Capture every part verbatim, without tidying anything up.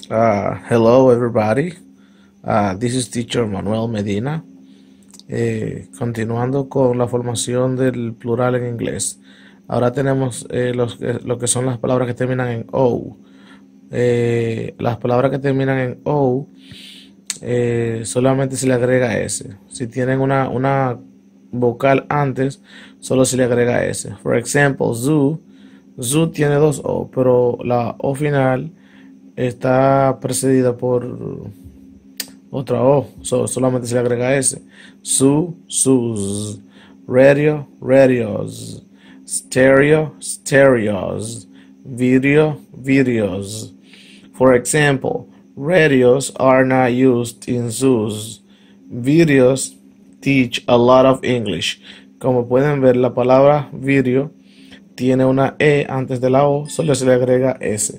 Uh, hello, everybody. Uh, this is Teacher Manuel Medina. Eh, continuando con la formación del plural en inglés. Ahora tenemos eh, los, eh, lo que son las palabras que terminan en O. Eh, las palabras que terminan en O eh, solamente se le agrega S. Si tienen una, una vocal antes, solo se le agrega S. For example, zoo. Zoo tiene dos O, pero la O final está precedida por otra O, so, solamente se le agrega S. Su, sus. Radio, radios. Stereo, stereos. Video, videos. For example, radios are not used in zoos. Videos teach a lot of English. Como pueden ver, la palabra video tiene una E antes de la O, solo se le agrega S.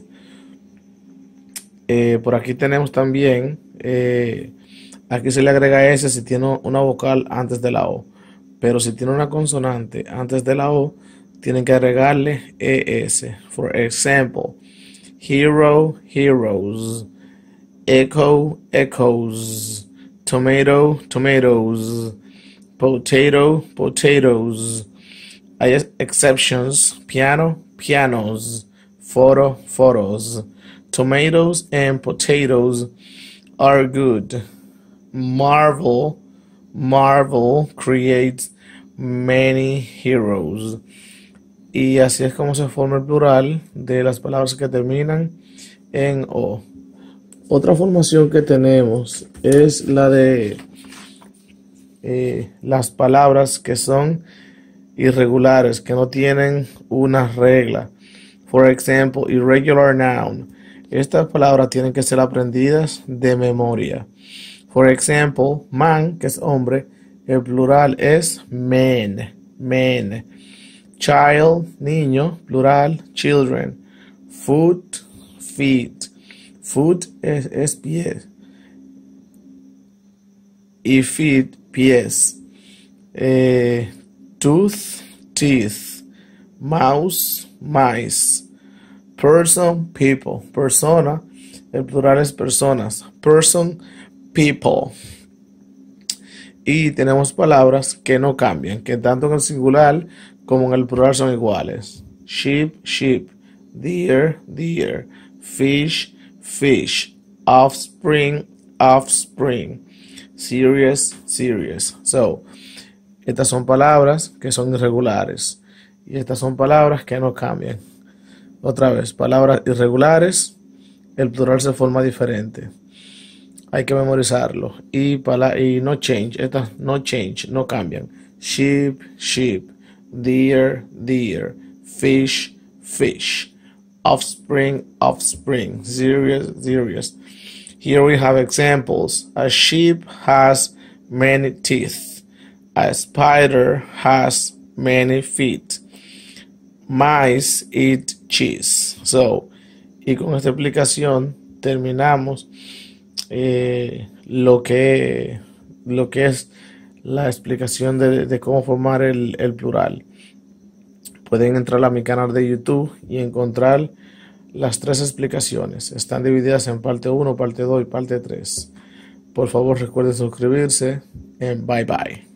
Eh, por aquí tenemos también, eh, aquí se le agrega S si tiene una vocal antes de la O, pero si tiene una consonante antes de la O, tienen que agregarle E S. For example, hero, heroes. Echo, echoes. Tomato, tomatoes. Potato, potatoes. Hay exceptions: piano, pianos. Photo, photos. Tomatoes and potatoes are good. Marvel, Marvel creates many heroes. Y así es como se forma el plural de las palabras que terminan en O. Otra formación que tenemos es la de eh, las palabras que son irregulares, que no tienen una regla. For example, irregular noun. Estas palabras tienen que ser aprendidas de memoria. For example, man, que es hombre, el plural es men, men. Child, niño, plural, children. Foot, feet. Foot es, es pies. Y feet, pies. Eh, tooth, teeth. Mouse, mice. Person, people. Persona, el plural es personas. Person, people. Y tenemos palabras que no cambian, que tanto en el singular como en el plural son iguales. Sheep, sheep. Deer, deer. Fish, fish. Offspring, offspring. Serious, serious. So, estas son palabras que son irregulares. Y estas son palabras que no cambian. Otra vez, palabras irregulares, el plural se forma diferente. Hay que memorizarlo. Y, y no change, estas no change, no cambian. Sheep, sheep. Deer, deer. Fish, fish. Offspring, offspring. Serious, serious. Here we have examples. A sheep has many teeth. A spider has many feet. Mice eat cheese. So, y con esta explicación terminamos eh, lo que lo que es la explicación de, de cómo formar el, el plural. Pueden entrar a mi canal de YouTube y encontrar las tres explicaciones. Están divididas en parte uno, parte dos y parte tres. Por favor, recuerden suscribirse. And bye bye.